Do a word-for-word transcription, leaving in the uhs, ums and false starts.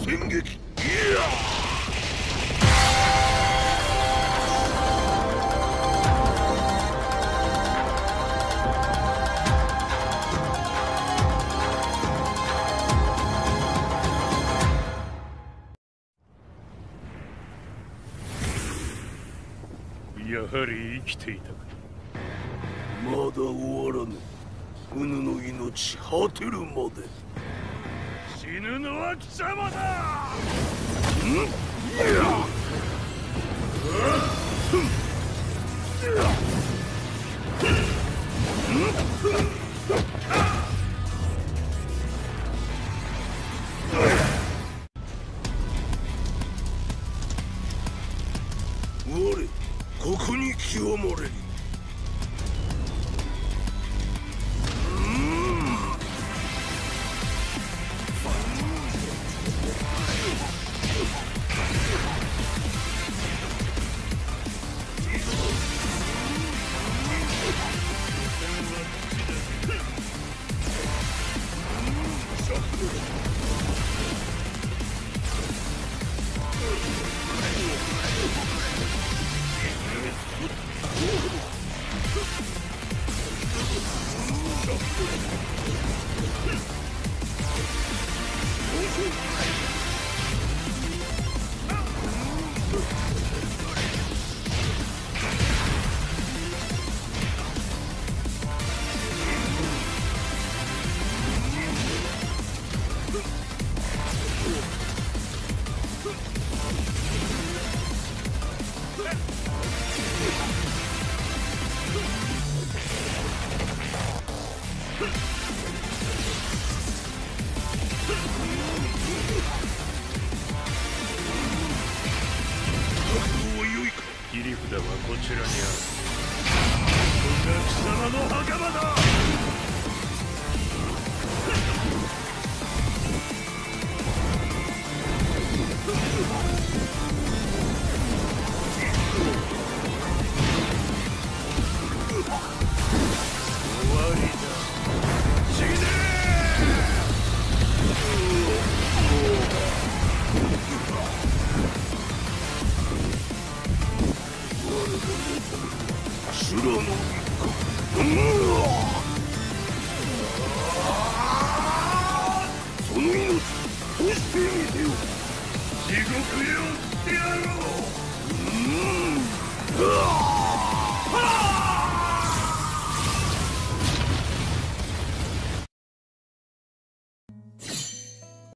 天撃。いややはり生きていたか。まだ終わらぬ。うぬの命果てるまで。死ぬのは貴様だ。ん？いや。我ここに極まれり。切り札はこちらにある。こんな貴様の袴だ。終わりだ。死ね修羅の一角。その命としてみせよ。地獄よ。